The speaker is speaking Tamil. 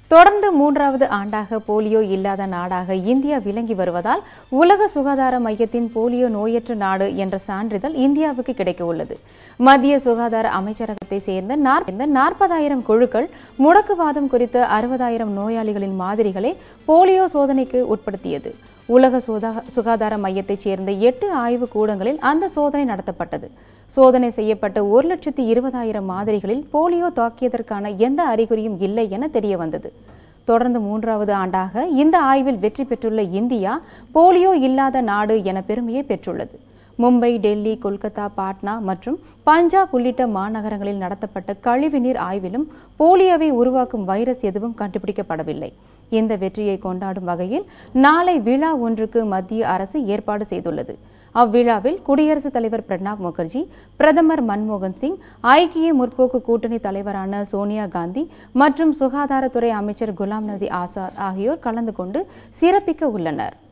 தொடர்ந்து மூன்றாவது ஆண்டாக போலியோ இல்லாத நாடாக இந்தியா விளங்கி வருவதால் உலக சுகாதார மையத்தின் போலியோ நோயற்ற நாடு என்ற சான்றிதழ் இந்தியாவுக்கு கிடைக்க உள்ளது. மத்திய சுகாதார அமைச்சரகத்தை சேர்ந்த 40,000 குழுக்கள் முடக்குவாதம் குறித்த 60,000 நோயாளிகளின் மாதிரிகளை போலியோ சோதனைக்கு உட்படுத்தியது. உலக சுகாதார மையத்தைச் சேர்ந்த 8 ஆய்வு கூடங்களில் அந்த சோதனை நடத்தப்பட்டது. சோதனை செய்யப்பட்ட 1,20,000 மாதிரிகளில் போலியோ தாக்கியதற்கான எந்த அறிகுறியும் இல்லை என தெரிய வந்தது. தொடர்ந்து மூன்றாவது ஆண்டாக இந்த ஆய்வில் வெற்றி பெற்றுள்ள இந்தியா போலியோ இல்லாத நாடு என பெருமையை பெற்றுள்ளது. மும்பை, டெல்லி, கொல்கத்தா, பாட்னா மற்றும் பஞ்சாப் உள்ளிட்ட மாநகரங்களில் நடத்தப்பட்ட கழிவுநீர் ஆய்விலும் போலியோவை உருவாக்கும் வைரஸ் எதுவும் கண்டுபிடிக்கப்படவில்லை. இந்த வெற்றியை கொண்டாடும் வகையில் நாளை விழா ஒன்றுக்கு மத்திய அரசு ஏற்பாடு செய்துள்ளது. அவ்விழாவில் குடியரசுத் தலைவர் பிரணாப் முகர்ஜி, பிரதமர் மன்மோகன் சிங், ஐக்கிய முற்போக்கு கூட்டணி தலைவரான சோனியா காந்தி மற்றும் சுகாதாரத்துறை அமைச்சர் குலாம் நபி ஆசாத் ஆகியோர் கலந்து கொண்டு சிறப்பிக்க உள்ளனர்.